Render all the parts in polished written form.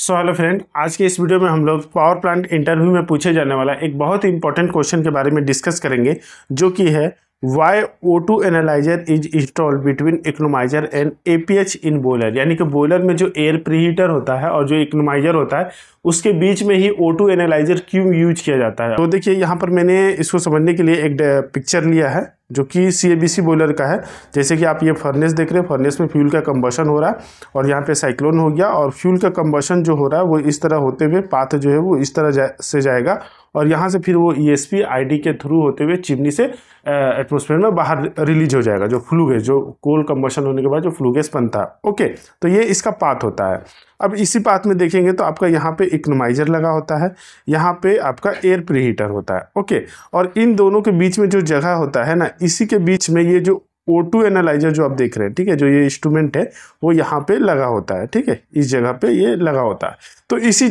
Hello friend, आज के इस वीडियो में हम लोग पावर प्लांट इंटरव्यू में पूछे जाने वाला एक बहुत ही इंपॉर्टेंट क्वेश्चन के बारे में डिस्कस करेंगे, जो कि है why O2 analyser is installed between economiser and APH in boiler. यानी कि बॉयलर में जो एयर प्रीहीटर होता है और जो इकोनोमाइजर होता है उसके बीच में ही O2 एनालाइजर क्यों यूज किया जाता है। तो देखिए, यहाँ पर मैंने इसको समझने के लिए एक पिक्चर लिया है जो कि CABC बॉयलर का है। जैसे कि आप ये फर्नेस देख रहे हैं, फर्नेस में फ्यूल का कंबशन हो रहा है और यहाँ पे साइक्लोन हो गया और फ्यूल का कंबशन जो हो रहा है वो इस तरह होते हुए पाथ जो है वो इस तरह से जाएगा और यहाँ से फिर वो ESP ID के थ्रू होते हुए चिमनी से एटमॉस्फेयर में बाहर रिलीज हो जाएगा, जो फ्लू गैस, जो कोल कंबशन होने के बाद जो फ्लू गैस बनता है। ओके, तो ये इसका पाथ होता है। अब इसी पाथ में देखेंगे तो आपका यहाँ पे इकोनोमाइजर लगा होता है, यहाँ पे आपका एयर प्रीहीटर होता है। ओके, और इन दोनों के बीच में जो जगह होता है ना, इसी के बीच में ये जो O2 एनालाइजर जो आप देख रहे हैं, ठीक है, जो ये इंस्ट्रूमेंट है वो यहाँ पे लगा होता है। ठीक है, इस जगह पे ये लगा होता है। तो इसी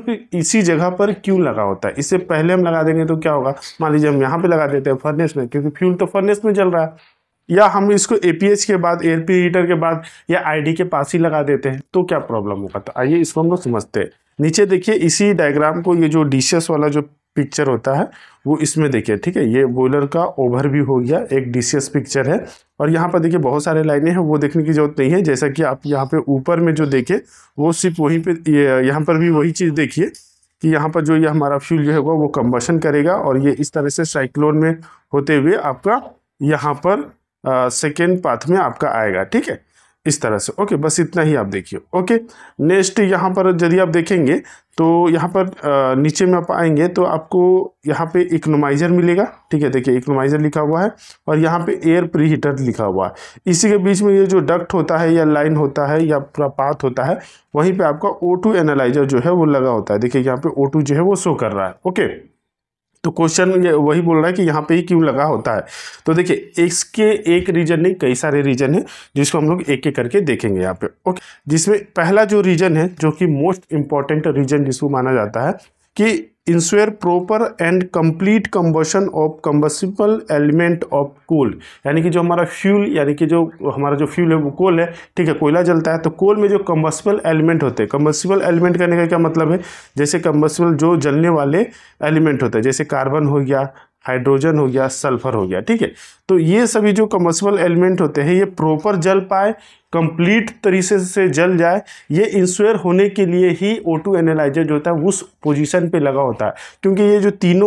जगह पर क्यों लगा होता है? इससे पहले हम लगा देंगे तो क्या होगा, मान लीजिए हम यहाँ पे लगा देते हैं फर्नेस में, क्योंकि फ्यूल तो फर्नेस में जल रहा है, या हम इसको APH के बाद, एयर प्रीहीटर के बाद या ID के पास ही लगा देते हैं, तो क्या प्रॉब्लम होगा? तो आइए इसको हम लोग समझते हैं। नीचे देखिए इसी डायग्राम को, ये जो डिशेस वाला जो पिक्चर होता है वो इसमें देखिए। ठीक है, ये बॉयलर का ओवरव्यू हो गया, एक DCS पिक्चर है और यहाँ पर देखिए बहुत सारे लाइनें हैं, वो देखने की जरूरत नहीं है। जैसा कि आप यहाँ पे ऊपर में जो देखे वो सिर्फ वहीं पे, यहाँ पर भी वही चीज़ देखिए कि यहाँ पर जो ये हमारा फ्यूल जो है वो कंबशन करेगा और ये इस तरह से साइक्लोन में होते हुए आपका यहाँ पर सेकेंड पाथ में आपका आएगा। ठीक है, इस तरह से। ओके, बस इतना ही आप देखिए। ओके, नेक्स्ट यहाँ पर यदि आप देखेंगे तो यहाँ पर नीचे में आप आएंगे तो आपको यहाँ पे इकोनोमाइजर मिलेगा। ठीक है, देखिए इकोनोमाइजर लिखा हुआ है और यहाँ पे एयर प्रीहीटर लिखा हुआ है। इसी के बीच में ये जो डक्ट होता है या लाइन होता है या पूरा पाथ होता है, वहीं पे आपका O2 एनालाइजर जो है वो लगा होता है। देखिए यहाँ पे O2 जो है वो शो कर रहा है। ओके, तो क्वेश्चन वही बोल रहा है कि यहाँ पे ही क्यों लगा होता है। तो देखिए इसके एक रीजन नहीं, कई सारे रीजन है जिसको हम लोग एक एक करके देखेंगे यहाँ पे। ओके, जिसमें पहला जो रीजन है, जो कि मोस्ट इंपॉर्टेंट रीजन जिसको माना जाता है कि ensure proper and complete combustion of combustible element of coal. यानी कि जो हमारा फ्यूल, यानी कि जो हमारा जो फ्यूल है वो कोल है। ठीक है, कोयला जलता है तो कोल में जो कंबसिबल एलिमेंट होते हैं, कंबसिबल एलिमेंट कहने का क्या मतलब है, जैसे कंबसिबल जो जलने वाले एलिमेंट होते हैं, जैसे कार्बन हो गया, हाइड्रोजन हो गया, सल्फर हो गया। ठीक है, तो ये सभी जो कंबसिबल एलिमेंट होते हैं ये प्रॉपर जल पाए, कंप्लीट तरीके से जल जाए, ये इंश्योर होने के लिए ही O2 एनालाइजर जो होता है उस पोजीशन पे लगा होता है। क्योंकि ये जो तीनों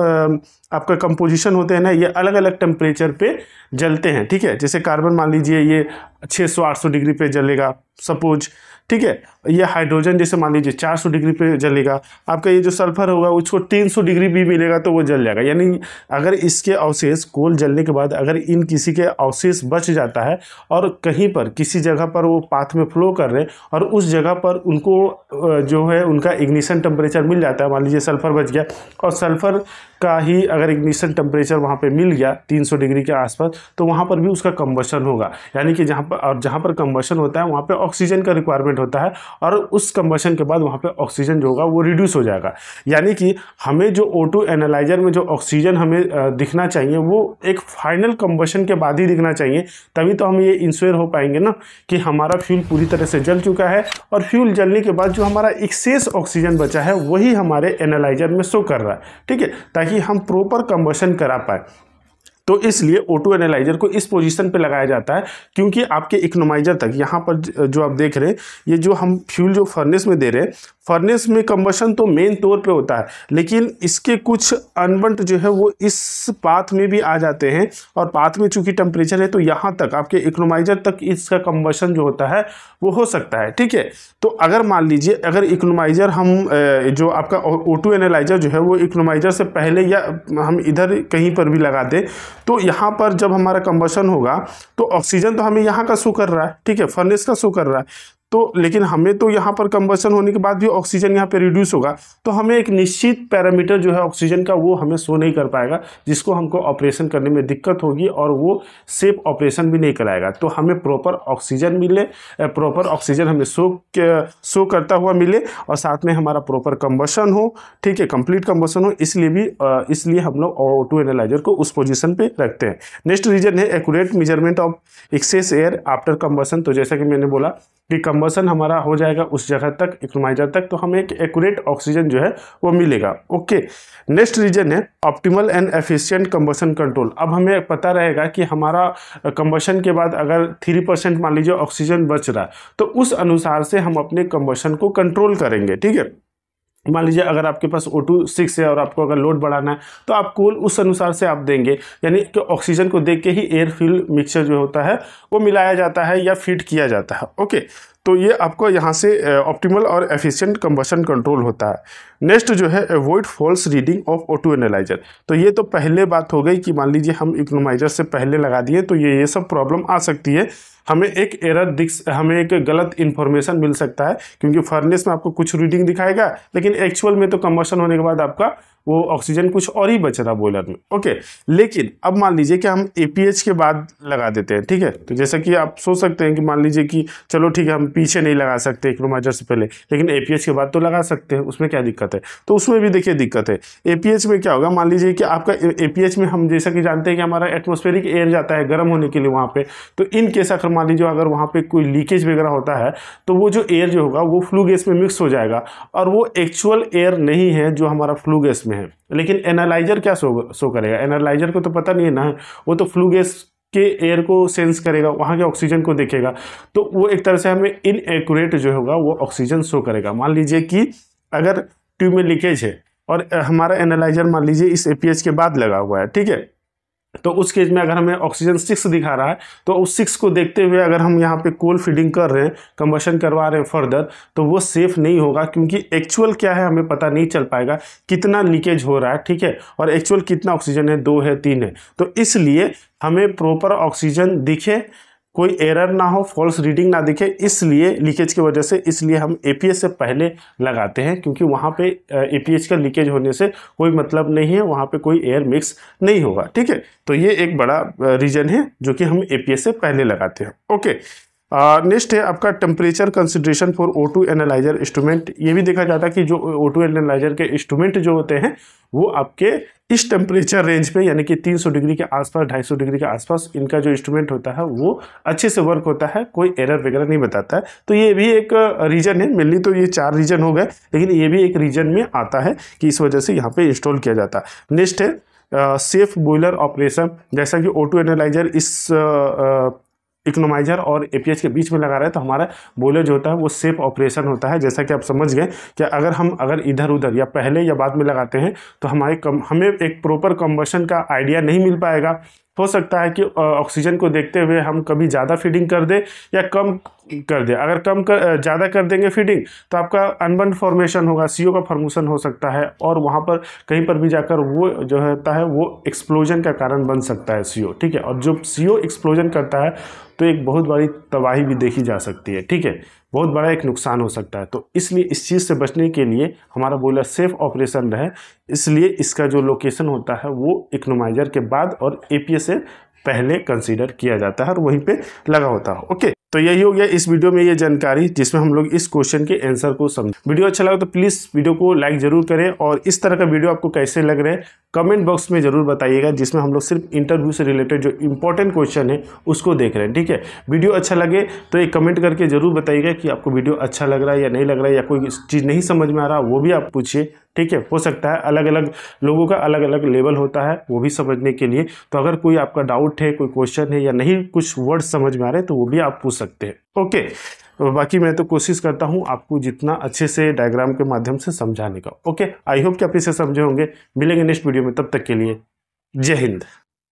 आपका कंपोजिशन होते हैं ना, ये अलग अलग टेम्परेचर पे जलते हैं। ठीक है, जैसे कार्बन मान लीजिए ये 600-800 डिग्री पे जलेगा सपोज। ठीक है, ये हाइड्रोजन जैसे मान लीजिए 400 डिग्री पे जलेगा। आपका ये जो सल्फर होगा उसको 300 डिग्री भी मिलेगा तो वो जल जाएगा। यानी अगर इसके अवशेष, कोल जलने के बाद अगर इन किसी के अवशेष बच जाता है और कहीं पर किसी जगह पर वो पाथ में फ्लो कर रहे हैं और उस जगह पर उनको जो है उनका इग्निशन टेम्परेचर मिल जाता है, मान लीजिए सल्फर बच गया और सल्फर का ही अगर इग्निशन टेम्परेचर वहाँ पे मिल गया 300 डिग्री के आसपास, तो वहाँ पर भी उसका कंबशन होगा। यानी कि जहाँ पर कंबशन होता है वहाँ पे ऑक्सीजन का रिक्वायरमेंट होता है और उस कंबशन के बाद वहाँ पे ऑक्सीजन जो होगा वो रिड्यूस हो जाएगा। यानी कि हमें जो O2 एनालाइजर में जो ऑक्सीजन हमें दिखना चाहिए वो एक फाइनल कंबशन के बाद ही दिखना चाहिए, तभी तो हम ये इंश्योर हो पाएंगे ना कि हमारा फ्यूल पूरी तरह से जल चुका है और फ्यूल जलने के बाद जो हमारा एक्सेस ऑक्सीजन बचा है वही हमारे एनालाइजर में शो कर रहा है। ठीक है, ताकि हम प्रॉपर कंबशन करा पाए। तो इसलिए O2 एनालाइजर को इस पोजीशन पे लगाया जाता है, क्योंकि आपके इकोनोमाइजर तक, यहाँ पर जो आप देख रहे हैं, ये जो हम फ्यूल जो फर्नेस में दे रहे हैं, फर्नेस में कंबशन तो मेन तौर पे होता है, लेकिन इसके कुछ अनबंट जो है वो इस पाथ में भी आ जाते हैं और पाथ में चूंकि टेम्परेचर है तो यहाँ तक आपके इकोनोमाइजर तक इसका कंबशन जो होता है वो हो सकता है। ठीक है, तो अगर मान लीजिए अगर इकोनोमाइजर हम जो आपका O2 एनालाइजर जो है वो इकोनोमाइजर से पहले या हम इधर कहीं पर भी लगा दें, तो यहाँ पर जब हमारा कंबशन होगा तो ऑक्सीजन तो हमें यहाँ का शो कर रहा है। ठीक है, फर्नेस का शो कर रहा है, तो लेकिन हमें तो यहाँ पर कंबशन होने के बाद भी ऑक्सीजन यहाँ पे रिड्यूस होगा, तो हमें एक निश्चित पैरामीटर जो है ऑक्सीजन का वो हमें शो नहीं कर पाएगा, जिसको हमको ऑपरेशन करने में दिक्कत होगी और वो सेफ ऑपरेशन भी नहीं कराएगा। तो हमें प्रॉपर ऑक्सीजन मिले, प्रॉपर ऑक्सीजन हमें शो करता हुआ मिले और साथ में हमारा प्रॉपर कंबशन हो। ठीक है, कंप्लीट कंबशन हो, इसलिए हम लोग O2 एनालाइजर को उस पोजिशन पे रखते हैं। नेक्स्ट रीजन है accurate measurement of excess air after combustion. तो जैसा कि मैंने बोला कि कंबसन हमारा हो जाएगा उस जगह तक, इकोनोमाइजर तक, तो हमें एक एक्यूरेट ऑक्सीजन जो है वो मिलेगा। ओके, नेक्स्ट रीजन है optimal and efficient combustion control. अब हमें पता रहेगा कि हमारा कंबशन के बाद अगर 3% मान लीजिए ऑक्सीजन बच रहा है, तो उस अनुसार से हम अपने कंबशन को कंट्रोल करेंगे। ठीक है, मान लीजिए अगर आपके पास O2 6 है और आपको अगर लोड बढ़ाना है तो आप कोल उस अनुसार से आप देंगे, यानी कि ऑक्सीजन को देख के ही एयर फ्यूल मिक्सचर जो होता है वो मिलाया जाता है या फीड किया जाता है। ओके, तो ये आपको यहाँ से ऑप्टिमल और एफिशिएंट कंबशन कंट्रोल होता है। नेक्स्ट जो है avoid false reading of O2 analyser. तो ये तो पहले बात हो गई कि मान लीजिए हम इकोनोमाइजर से पहले लगा दिए तो ये सब प्रॉब्लम आ सकती है, हमें एक एरर हमें एक गलत इन्फॉर्मेशन मिल सकता है, क्योंकि फर्नेस में आपको कुछ रीडिंग दिखाएगा लेकिन एक्चुअल में तो कंबशन होने के बाद आपका वो ऑक्सीजन कुछ और ही बच रहा बॉयलर में। ओके, लेकिन अब मान लीजिए कि हम APH के बाद लगा देते हैं। ठीक है, तो जैसा कि आप सोच सकते हैं कि मान लीजिए कि चलो ठीक है हम पीछे नहीं लगा सकते इकोनोमाइजर से पहले, लेकिन APH के बाद तो लगा सकते हैं, उसमें क्या दिक्कत है? तो उसमें भी देखिए दिक्कत है। APH में क्या होगा, मान लीजिए कि आपका APH में हम जैसा कि जानते हैं कि हमारा एटमॉस्फेरिक एयर जाता है गर्म होने के लिए वहाँ पे, तो इन केस अगर मान लीजिए अगर वहाँ पे कोई लीकेज वगैरह होता है तो वो जो एयर जो होगा वो फ्लू गैस में मिक्स हो जाएगा और वो एक्चुअल एयर नहीं है जो हमारा फ्लू गैस में है। लेकिन एनालाइजर क्या शो करेगा? एनालाइजर को तो पता नहीं है ना, वो तो फ्लू गैस के एयर को सेंस करेगा, वहाँ के ऑक्सीजन को देखेगा, तो वो एक तरह से हमें इनएक्यूरेट जो होगा वो ऑक्सीजन शो करेगा। मान लीजिए कि अगर ट्यूब में लीकेज है और हमारा एनालाइजर मान लीजिए इस APH के बाद लगा हुआ है, ठीक है, तो उस केस में अगर हमें ऑक्सीजन 6 दिखा रहा है तो उस 6 को देखते हुए अगर हम यहाँ पे कोल फीडिंग कर रहे हैं, कंबशन करवा रहे हैं फर्दर, तो वो सेफ नहीं होगा, क्योंकि एक्चुअल क्या है हमें पता नहीं चल पाएगा, कितना लीकेज हो रहा है। ठीक है, और एक्चुअल कितना ऑक्सीजन है, 2 है 3 है, तो इसलिए हमें प्रॉपर ऑक्सीजन दिखे, कोई एरर ना हो, फॉल्स रीडिंग ना दिखे, इसलिए लीकेज की वजह से इसलिए हम APH से पहले लगाते हैं, क्योंकि वहाँ पे APH का लीकेज होने से कोई मतलब नहीं है, वहाँ पे कोई एयर मिक्स नहीं होगा। ठीक है, तो ये एक बड़ा रीजन है जो कि हम APH से पहले लगाते हैं। ओके, नेक्स्ट है आपका temperature consideration for O2 analyser instrument. ये भी देखा जाता है कि जो O2 एनालाइजर के इंस्ट्रूमेंट जो होते हैं वो आपके इस टेम्परेचर रेंज पे, यानी कि 300 डिग्री के आसपास, 250 डिग्री के आसपास इनका जो इंस्ट्रूमेंट होता है वो अच्छे से वर्क होता है, कोई एरर वगैरह नहीं बताता है। तो ये भी एक रीजन है, मेनली तो ये 4 रीजन हो गए, लेकिन ये भी एक रीजन में आता है कि इस वजह से यहाँ पे इंस्टॉल किया जाता है। नेक्स्ट है सेफ बॉयलर ऑपरेशन। जैसा कि O2 एनालाइजर इस इकोनोमाइजर और APH के बीच में लगा रहे हैं तो हमारा बॉयलर जो होता है वो सेफ ऑपरेशन होता है। जैसा कि आप समझ गए कि अगर इधर उधर या पहले या बाद में लगाते हैं तो हमें एक प्रॉपर कंबशन का आइडिया नहीं मिल पाएगा। हो सकता है कि ऑक्सीजन को देखते हुए हम कभी ज़्यादा फीडिंग कर दे या कम कर दे। अगर ज़्यादा कर देंगे फीडिंग तो आपका अनबंड फॉर्मेशन होगा, CO का फॉर्मेशन हो सकता है, और वहाँ पर कहीं पर भी जाकर वो जो होता है वो एक्सप्लोजन का कारण बन सकता है CO। ठीक है, और जब CO एक्सप्लोजन करता है तो एक बहुत बड़ी तबाही भी देखी जा सकती है। ठीक है, बहुत बड़ा एक नुकसान हो सकता है। तो इसलिए इस चीज़ से बचने के लिए हमारा बॉयलर सेफ ऑपरेशन रहे, इसलिए इसका जो लोकेशन होता है वो इकोनोमाइजर के बाद और APH से पहले कंसीडर किया जाता है और वहीं पे लगा होता है। ओके, तो यही हो गया इस वीडियो में ये जानकारी जिसमें हम लोग इस क्वेश्चन के आंसर को समझे। वीडियो अच्छा लगा तो प्लीज़ वीडियो को लाइक जरूर करें, और इस तरह का वीडियो आपको कैसे लग रहे हैं कमेंट बॉक्स में जरूर बताइएगा, जिसमें हम लोग सिर्फ इंटरव्यू से रिलेटेड जो इंपॉर्टेंट क्वेश्चन है उसको देख रहे हैं। ठीक है, वीडियो अच्छा लगे तो एक कमेंट करके जरूर बताइएगा कि आपको वीडियो अच्छा लग रहा है या नहीं लग रहा है, या कोई चीज़ नहीं समझ में आ रहा वो भी आप पूछिए। ठीक है, हो सकता है अलग अलग लोगों का अलग अलग लेवल होता है वो भी समझने के लिए, तो अगर कोई आपका डाउट है, कोई क्वेश्चन है या नहीं कुछ वर्ड समझ में आ रहे तो वो भी आप पूछ सकते हैं। ओके, बाकी मैं तो कोशिश करता हूँ आपको जितना अच्छे से डायग्राम के माध्यम से समझाने का। ओके, आई होप कि आप इसे समझे होंगे। मिलेंगे नेक्स्ट वीडियो में, तब तक के लिए जय हिंद।